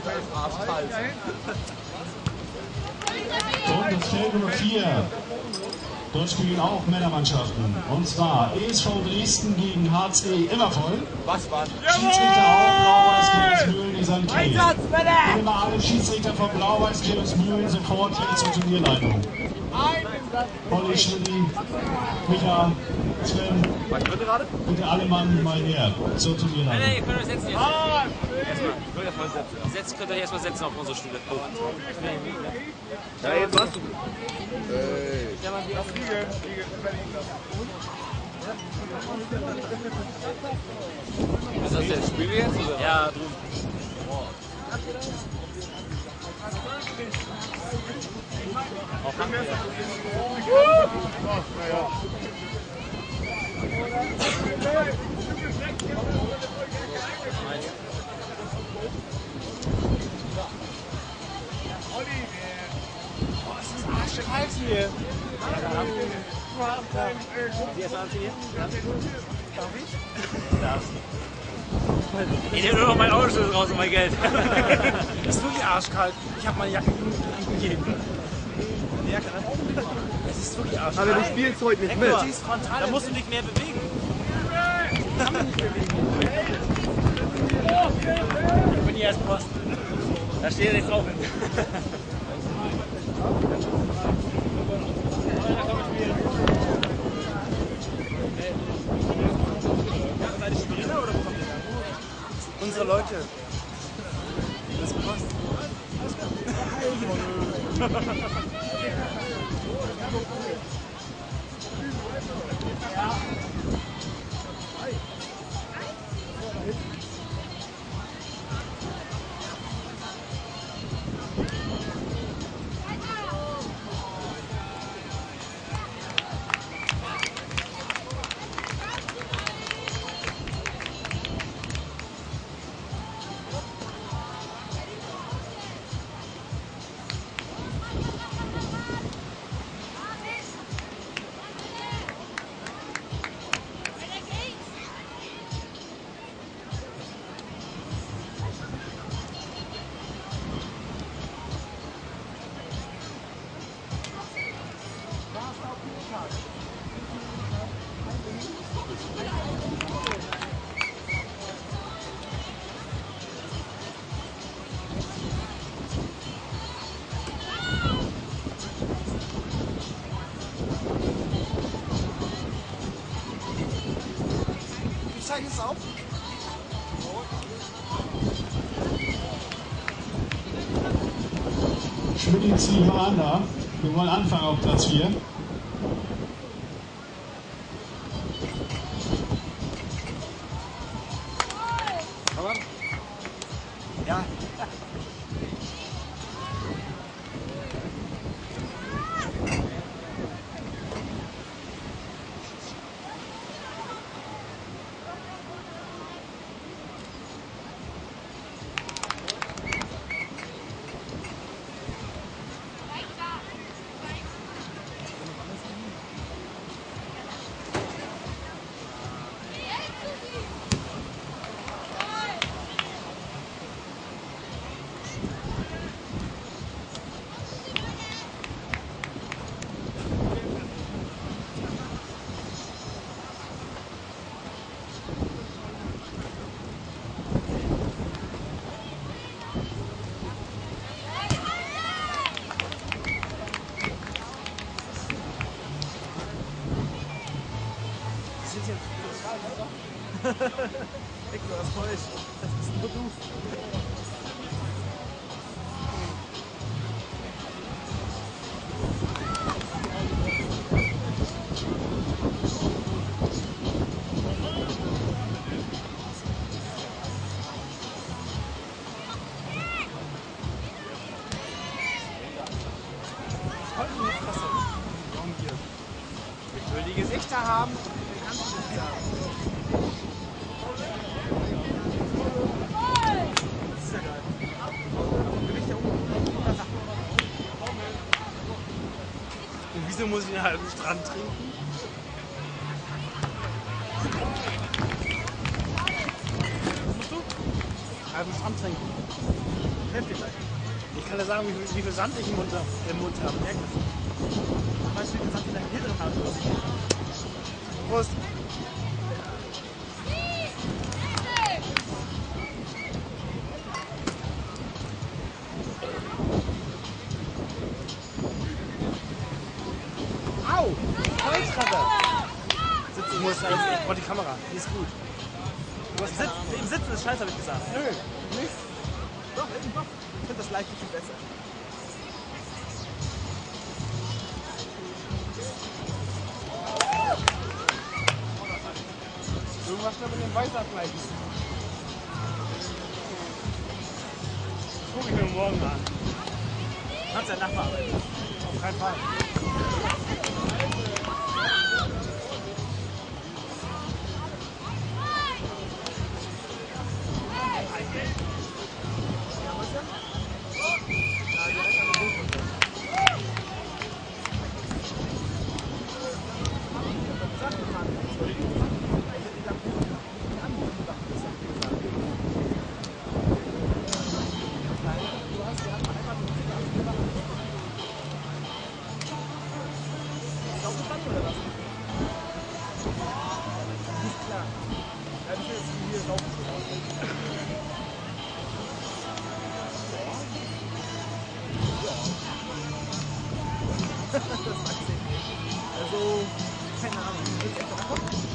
Und das Feld Nummer 4. Dort spielen auch Männermannschaften. Und zwar ESV Dresden gegen HC Immervoll. Was war? Schiedsrichter auch Blau-Weiß Kirchensmühlen, die sind immer alle Schiedsrichter von Blau-Weiß Kirchensmühlen sofort hier zur Turnierleitung. Olli, Schilli, Micha, Sven, bitte alle Mann mal her zur Turnierleitung. Nein, ihr könnt euch setzen jetzt. Jetzt könnt ihr euch erstmal setzen auf unsere Stühle. Ja, jetzt machst du. Ist das jetzt Spiel jetzt? Oder? Ja, drüben. Auf Hand. Halt hier! Sie erstmal anziehen hier? Darf ich? Darfst. Ich nehme nur noch mein Autoschlüssel raus und mein Geld. Es ist wirklich arschkalt. Ich habe meine Jacke gegeben. Die Jacke, ne? Es ist wirklich arschkalt. Aber du spielst heute nicht mit. Da musst du dich mehr bewegen. Ich kann mich nicht bewegen. Ich bin die erste Posten. Da steht ja nichts drauf. Unsere Leute. Das passt. Zeigen es auf. Schmidt, zieh mal an da. Wir wollen anfangen auf Platz 4. Ja. Ich war das falsch. Das ist ein Beruf. Ich will die Gesichter haben und den Anschluss haben. Und wieso muss ich einen halben Strand trinken? Was musst du? Halben Strand trinken. Heftig gleich. Ich kann dir sagen, wie viel Sand ich im Mund habe. Merk das. Weißt du, wie viel Sand in deinem Hirn haben? Prost. Au! Volltreffer! Sitzen muss alles. Ich brauche die Kamera. Die ist gut. Du hast im Sitzen ist scheiße, habe ich gesagt. Nö, nicht. Doch, eben doch. Ich finde das leicht viel besser. Irgendwas schnell mit dem Weißabgleich. Guck ich mir morgen an. Kannst ja nachbearbeiten. Auf keinen Fall. Also, keine Ahnung.